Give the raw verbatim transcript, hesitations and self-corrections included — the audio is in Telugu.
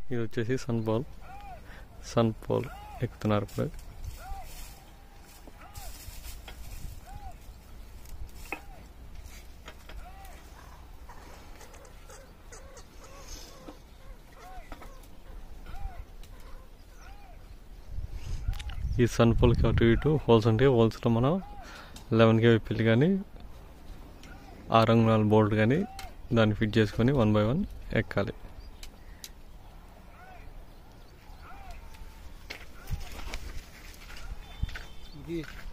ఇది వచ్చేసి సన్ పోల్ సన్ పోల్ ఎక్కుతున్నారు ఇప్పుడు. ఈ సన్ పోల్కి అటు ఇటు హోల్స్ ఉంటాయి. హోల్స్లో మనం లెవెన్ కే పిల్లి కానీ ఆరు అంగుళాల బోల్ట్ కానీ దాన్ని ఫిట్ చేసుకొని వన్ బై వన్ ఎక్కాలి. ఇది